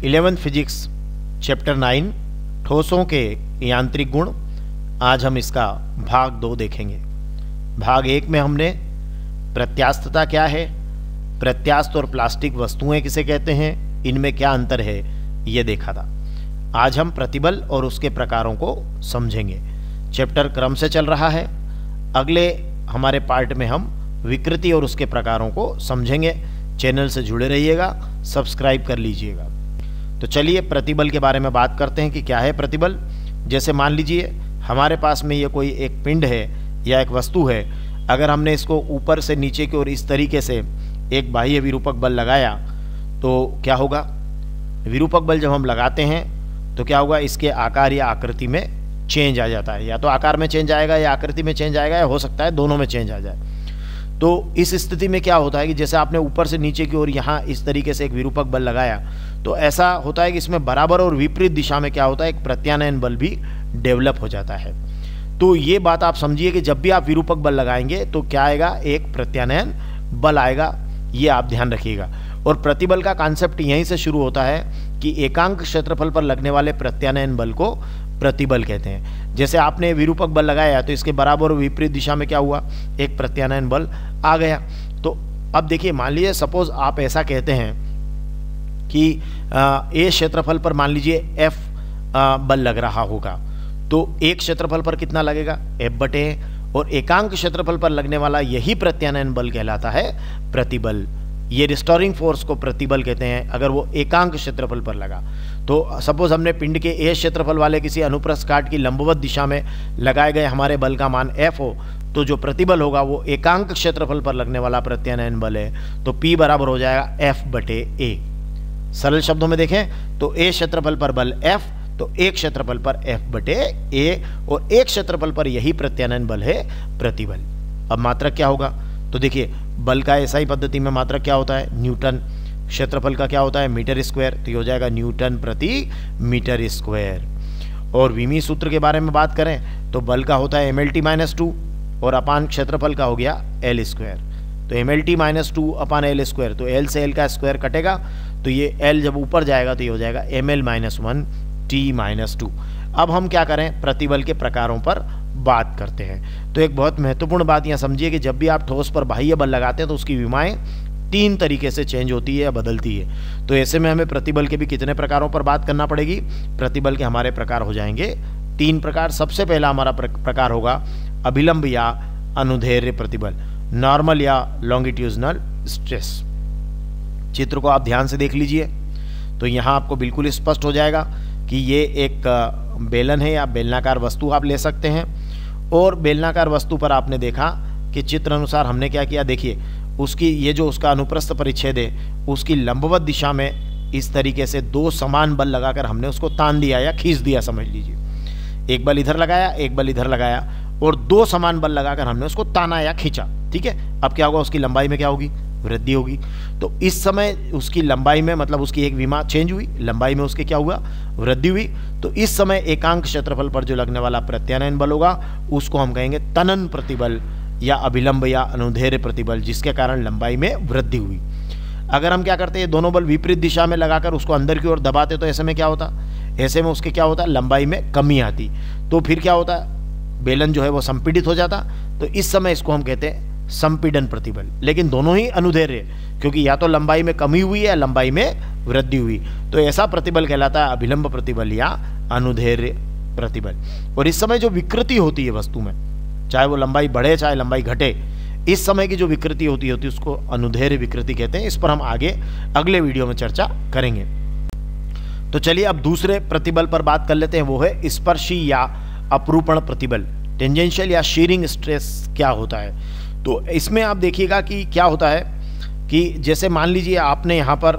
11th physics chapter 9 ठोसों के यांत्रिक गुण। आज हम इसका भाग 2 देखेंगे। भाग 1 में हमने प्रत्यास्थता क्या है, प्रत्यास्थ और प्लास्टिक वस्तुएं किसे कहते हैं, इनमें क्या अंतर है, ये देखा था। आज हम प्रतिबल और उसके प्रकारों को समझेंगे। चैप्टर क्रम से चल रहा है। अगले हमारे पार्ट में हम विकृति और उसके प्रकारों को समझेंगे। चैनल से जुड़े रहिएगा, सब्सक्राइब कर लीजिएगा। तो चलिए प्रतिबल के बारे में बात करते हैं कि क्या है प्रतिबल। जैसे मान लीजिए हमारे पास में ये कोई एक पिंड है या एक वस्तु है। अगर हमने इसको ऊपर से नीचे की ओर इस तरीके से एक बाह्य विरूपक बल लगाया तो क्या होगा, विरूपक बल जब हम लगाते हैं तो क्या होगा, इसके आकार या आकृति में चेंज आ जाता है। या तो आकार में चेंज आएगा या आकृति में चेंज आएगा, या हो सकता है दोनों में चेंज आ जाए। तो इस स्थिति में क्या होता है कि जैसे आपने ऊपर से नीचे की ओर यहाँ इस तरीके से एक विरूपक बल लगाया तो ऐसा होता है कि इसमें बराबर और विपरीत दिशा में क्या होता है, एक प्रत्यानयन बल भी डेवलप हो जाता है। तो ये बात आप समझिए कि जब भी आप विरूपक बल लगाएंगे तो क्या आएगा, एक प्रत्यानयन बल आएगा। ये आप ध्यान रखिएगा। और प्रतिबल का कॉन्सेप्ट यहीं से शुरू होता है कि एकांक क्षेत्रफल पर लगने वाले प्रत्यानयन बल को प्रतिबल कहते हैं। जैसे आपने विरूपक बल लगाया तो इसके बराबर और विपरीत दिशा में क्या हुआ, एक प्रत्यानयन बल आ गया। तो अब देखिए, मान लीजिए सपोज आप ऐसा कहते हैं कि ए क्षेत्रफल पर मान लीजिए एफ बल लग रहा होगा, तो एक क्षेत्रफल पर कितना लगेगा, एफ बटे। और एकांक क्षेत्रफल पर लगने वाला यही प्रत्यानयन बल कहलाता है प्रतिबल। ये रिस्टोरिंग फोर्स को प्रतिबल कहते हैं अगर वो एकांक क्षेत्रफल पर लगा। तो सपोज हमने पिंड के ए क्षेत्रफल वाले किसी अनुप्रस्थ काट की लंबवत दिशा में लगाए गए हमारे बल का मान एफ हो, तो जो प्रतिबल होगा वो एकांक क्षेत्रफल पर लगने वाला प्रत्यानयन बल है। तो P बराबर हो जाएगा एफ बटे ए। सरल शब्दों में देखें तो ए क्षेत्रफल पर बल F, तो एक क्षेत्रफल पर F बटे ए, और एक क्षेत्रफल पर यही प्रत्यानयन बल है प्रतिबल। अब मात्रक क्या होगा, तो देखिए बल का ऐसा पद्धति में मात्रक क्या होता है, न्यूटन। क्षेत्रफल का क्या होता है, मीटर स्क्वायर, तो ये हो जाएगा न्यूटन प्रति मीटर स्क्वायर। और विमी सूत्र के बारे में बात करें तो बल का होता है mlt-2 और अपान क्षेत्रफल का हो गया एल स्क्वायर। तो mlt-2 अपान एल स्क्वायर, तो एल से एल का स्क्वायर कटेगा, तो ये एल जब ऊपर जाएगा तो ये हो जाएगा ml-1 t-2। अब हम क्या करें, प्रतिबल के प्रकारों पर बात करते हैं। तो एक बहुत महत्वपूर्ण बात यहाँ समझिए कि जब भी आप ठोस पर बाह्य बल लगाते हैं तो उसकी विमाएं 3 तरीके से चेंज होती है या बदलती है। तो ऐसे में हमें प्रतिबल के भी कितने प्रकारों पर बात करना पड़ेगी। प्रतिबल के हमारे प्रकार हो जाएंगे 3 प्रकार। सबसे पहला हमारा प्रकार होगा अभिलंब या अनुदैर्ध्य प्रतिबल, नॉर्मल या लॉन्गिट्यूजनल स्ट्रेस। चित्र को आप ध्यान से देख लीजिए तो यहाँ आपको बिल्कुल स्पष्ट हो जाएगा कि ये एक बेलन है या बेलनाकार वस्तु आप ले सकते हैं। और बेलनाकार वस्तु पर आपने देखा कि चित्र अनुसार हमने क्या किया, देखिए उसकी ये जो उसका अनुप्रस्थ परिच्छेद है उसकी लंबवत दिशा में इस तरीके से 2 समान बल लगाकर हमने उसको तान दिया या खींच दिया, समझ लीजिए। एक बल इधर लगाया, एक बल इधर लगाया, और 2 समान बल लगाकर हमने उसको ताना या खींचा। ठीक है, अब क्या होगा, उसकी लंबाई में क्या होगी, वृद्धि होगी। तो इस समय उसकी लंबाई में, मतलब उसकी एक विमा चेंज हुई, लंबाई में उसके क्या हुआ, वृद्धि हुई। तो इस समय एकांक क्षेत्रफल पर जो लगने वाला प्रत्यानयन बल होगा उसको हम कहेंगे तनन प्रतिबल या अभिलंब या अनुदैर्ध्य प्रतिबल, जिसके कारण लंबाई में वृद्धि हुई। अगर हम क्या करते हैं, दोनों बल विपरीत दिशा में लगाकर उसको अंदर की ओर दबाते तो ऐसे में क्या होता, ऐसे में उसके क्या होता, लंबाई में कमी आती। तो फिर क्या होता, बेलन जो है वो संपीड़ित हो जाता। तो इस समय इसको हम कहते हैं संपीड़न प्रतिबल। लेकिन दोनों ही अनुदैर्ध्य, क्योंकि या तो लंबाई में कमी हुई है या लंबाई में वृद्धि हुई। तो ऐसा प्रतिबल कहलाता है अभिलंब प्रतिबल या अनुदैर्ध्य प्रतिबल। और इस समय जो विकृति होती है वस्तु में, चाहे वो लंबाई बढ़े चाहे लंबाई घटे, इस समय की जो विकृति होती है उसको अनुदैर्ध्य विकृति कहते हैं। इस पर हम आगे अगले वीडियो में चर्चा करेंगे। तो चलिए अब दूसरे प्रतिबल पर बात कर लेते हैं, वो है स्पर्शी या अपरूपण प्रतिबल, टेंजेंशियल या शीयरिंग स्ट्रेस क्या होता है। तो इसमें आप देखिएगा कि क्या होता है कि जैसे मान लीजिए आपने यहाँ पर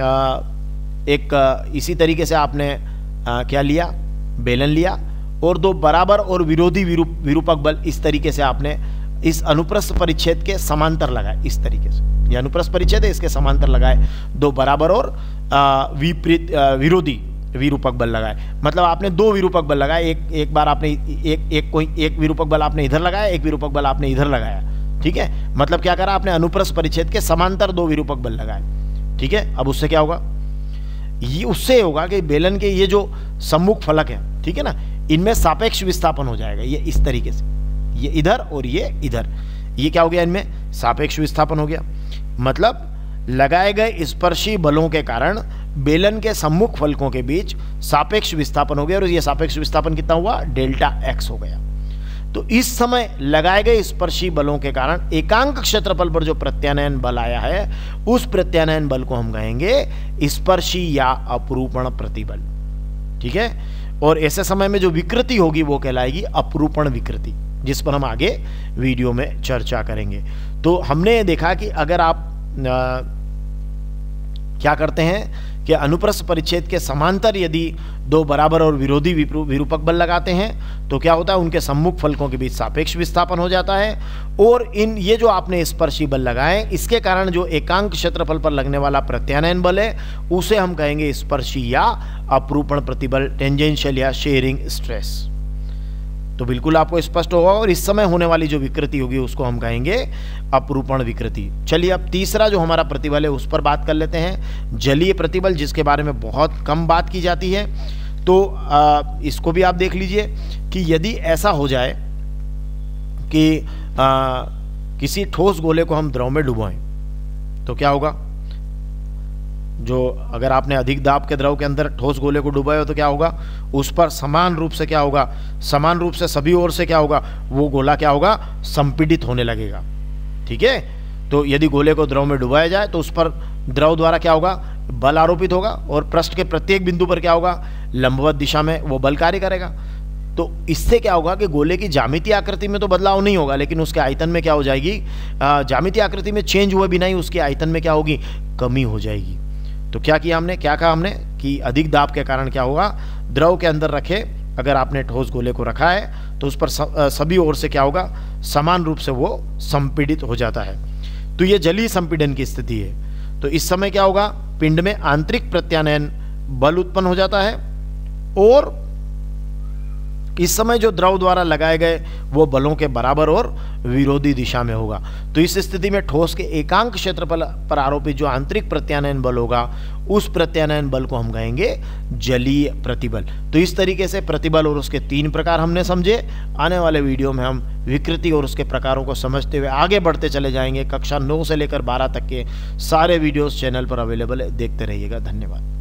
एक इसी तरीके से आपने क्या लिया, बेलन लिया, और 2 बराबर और विरोधी विरूपक बल इस तरीके से आपने इस अनुप्रस्थ परिच्छेद के समांतर लगाए। इस तरीके से ये अनुप्रस्थ परिच्छेद है, इसके समांतर लगाए 2 बराबर और विरोधी विरूपक बल लगाए। मतलब आपने 2 विरूपक बल लगाए, एक बार आपने एक विरूपक बल आपने इधर लगाया, एक विरूपक बल आपने इधर लगाया। ठीक है, मतलब क्या करा आपने, अनुप्रस्थ परिच्छेद के समांतर 2 विरूपक बल लगाए। ठीक है, अब उससे क्या होगा, ये उससे होगा कि बेलन के ये जो सम्मुख फलक है, ठीक है ना, इनमें सापेक्ष विस्थापन हो जाएगा। ये इस तरीके से, ये इधर और ये इधर, ये क्या हो गया, इनमें सापेक्ष विस्थापन हो गया। मतलब लगाए गए स्पर्शी बलों के कारण बेलन के सम्मुख फलकों के बीच सापेक्ष विस्थापन हो गया, और ये सापेक्ष विस्थापन कितना हुआ, डेल्टा एक्स हो गया। तो इस समय लगाए गए स्पर्शी बलों के कारण एकांक क्षेत्रफल पर जो प्रत्यानयन बल आया है, उस प्रत्यानयन बल को हम कहेंगे स्पर्शी या अपरूपण प्रतिबल, ठीक है। और ऐसे समय में जो विकृति होगी वो कहलाएगी अपरूपण विकृति, जिस पर हम आगे वीडियो में चर्चा करेंगे। तो हमने देखा कि अगर आप क्या करते हैं कि अनुप्रस्थ परिच्छेद के समांतर यदि दो बराबर और विरोधी विरूपक बल लगाते हैं तो क्या होता है, उनके सम्मुख फलकों के बीच सापेक्ष विस्थापन हो जाता है, और इन ये जो आपने स्पर्शी बल लगाए इसके कारण जो एकांक क्षेत्रफल पर लगने वाला प्रत्यानयन बल है उसे हम कहेंगे स्पर्शी या अपरूपण प्रतिबल, टेंजेंशियल या शेयरिंग स्ट्रेस। तो बिल्कुल आपको स्पष्ट होगा, और इस समय होने वाली जो विकृति होगी उसको हम कहेंगे अपरूपण विकृति। चलिए अब तीसरा जो हमारा प्रतिबल है उस पर बात कर लेते हैं, जलीय प्रतिबल, जिसके बारे में बहुत कम बात की जाती है। तो इसको भी आप देख लीजिए कि यदि ऐसा हो जाए कि किसी ठोस गोले को हम द्रव में डुबोएं तो क्या होगा, जो अगर आपने अधिक दाब के द्रव के अंदर ठोस गोले को डुबाया हो तो क्या होगा, उस पर समान रूप से क्या होगा, समान रूप से सभी ओर से क्या होगा, वो गोला क्या होगा, संपीड़ित होने लगेगा, ठीक है। तो यदि गोले को द्रव में डुबाया जाए तो उस पर द्रव द्वारा क्या होगा, बल आरोपित होगा, और पृष्ठ के प्रत्येक बिंदु पर क्या होगा, लंबवत दिशा में वो बल कार्य करेगा। तो इससे क्या होगा कि गोले की ज्यामितीय आकृति में तो बदलाव नहीं होगा, लेकिन उसके आयतन में क्या हो जाएगी, ज्यामितीय आकृति में चेंज हुए बिना ही उसके आयतन में क्या होगी, कमी हो जाएगी। तो क्या किया हमने, क्या कहा हमने कि अधिक दाब के कारण क्या होगा, द्रव के अंदर रखे अगर आपने ठोस गोले को रखा है तो उस पर सभी ओर से क्या होगा, समान रूप से वो संपीड़ित हो जाता है। तो ये जलीय संपीड़न की स्थिति है। तो इस समय क्या होगा, पिंड में आंतरिक प्रत्यानयन बल उत्पन्न हो जाता है, और इस समय जो द्रव द्वारा लगाए गए वो बलों के बराबर और विरोधी दिशा में होगा। तो इस स्थिति में ठोस के एकांक क्षेत्रफल पर आरोपित जो आंतरिक प्रत्यानयन बल होगा उस प्रत्यानयन बल को हम कहेंगे जलीय प्रतिबल। तो इस तरीके से प्रतिबल और उसके 3 प्रकार हमने समझे। आने वाले वीडियो में हम विकृति और उसके प्रकारों को समझते हुए आगे बढ़ते चले जाएंगे। कक्षा 9 से लेकर 12 तक के सारे वीडियोस चैनल पर अवेलेबल है, देखते रहिएगा। धन्यवाद।